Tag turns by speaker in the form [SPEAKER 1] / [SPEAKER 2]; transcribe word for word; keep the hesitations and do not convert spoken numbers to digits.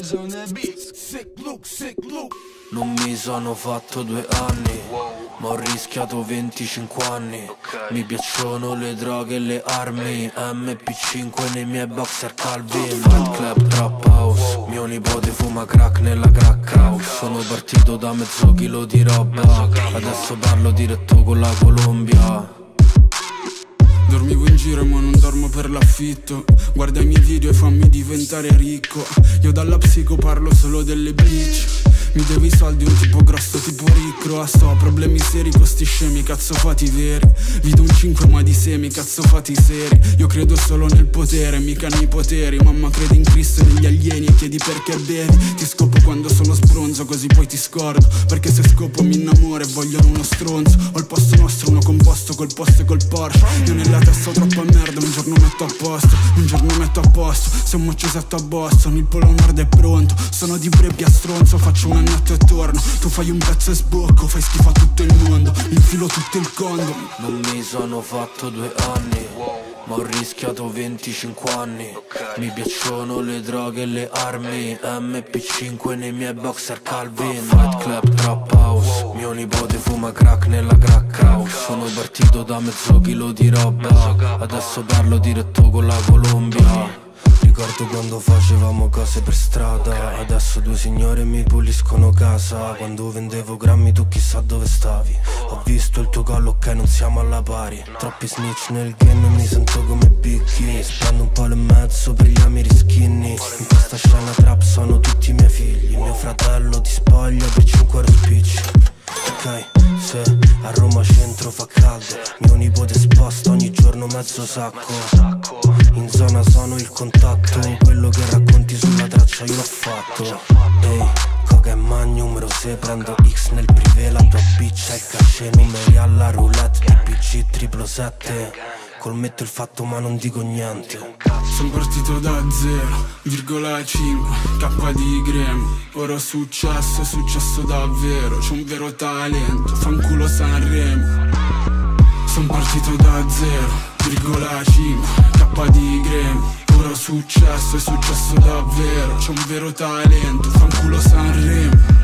[SPEAKER 1] Non mi sono fatto due anni, ma ho rischiato venticinque anni. Mi piacciono le droghe e le armi, M P cinque nei miei boxer Calvin. Fight Club Trap House, mio nipote fuma crack nella crack house. Sono partito da mezzo chilo di roba, adesso parlo diretto con la Colombia.
[SPEAKER 2] Dormivo in giro ma non dormo per l'affitto. Guarda i miei video e fammi diventare ricco. Io dalla psico parlo solo delle bitch. Mi devi soldi un tipo grosso tipo ricco. Ah sto, problemi seri con sti scemi, cazzo fatti veri. Vi do un cinque ma di semi, cazzo fatti seri. Io credo solo nel potere, mica nei poteri. Mamma crede in Cristo e negli alieni e chiedi perché bevi. Ti scopo quando sono sbronzo così poi ti scordo. Perché se scopo mi innamoro e vogliono uno stronzo. Ho il posto nostro, uno composto col posto e col Porsche. Io nella testa ho troppa merda, un giorno metto a posto, un giorno metto a posto. Se un moccio setto a Boston, il polo nord è pronto. Sono di Brebbia stronzo, faccio un annetto e torno. Tu fai un pezzo e sbocco, fai schifo a tutto il mondo. Infilo tutto il condom.
[SPEAKER 1] Non mi sono fatto due anni, ma ho rischiato venticinque anni. Mi piacciono le droghe e le armi, M P cinque nei miei boxer Calvin. Fight Club Trap House, mio nipote fuma crack nella crack house. Sono partito da mezzo chilo di roba, adesso parlo diretto con la Colombia. Ricordo quando facevamo cose per strada, adesso due signore mi puliscono casa. Quando vendevo grammi tu chissà dove stavi. Ho visto il tuo collo, ok non siamo alla pari. Troppi snitch nel game e mi sento come Biggie. Spendo un po' e mezzo per gli amiri skinny. In questa scena trap sono tutti i miei figli. Mio fratello ti spoglia per cinque spicci. Ok, se a Roma centro fa caldo, mio nipote sposta ogni giorno mezzo sacco. In zona sono il contatto, quello che racconti sulla traccia io l'ho fatto. Ehi, coca e magno numero sei, prendo X nel privé, la tua bitch è il cachet, numeri alla roulette, D P G triple sette. Colmetto il fatto ma non dico niente.
[SPEAKER 2] Sono partito da zero, virgola cinque, K di Gremi. Ora ho successo, è successo davvero. C'ho un vero talento, fanculo Sanremo. Sono partito da zero, virgola cinque, K di Gremi. Ora ho successo, è successo davvero. C'ho un vero talento, fanculo Sanremo.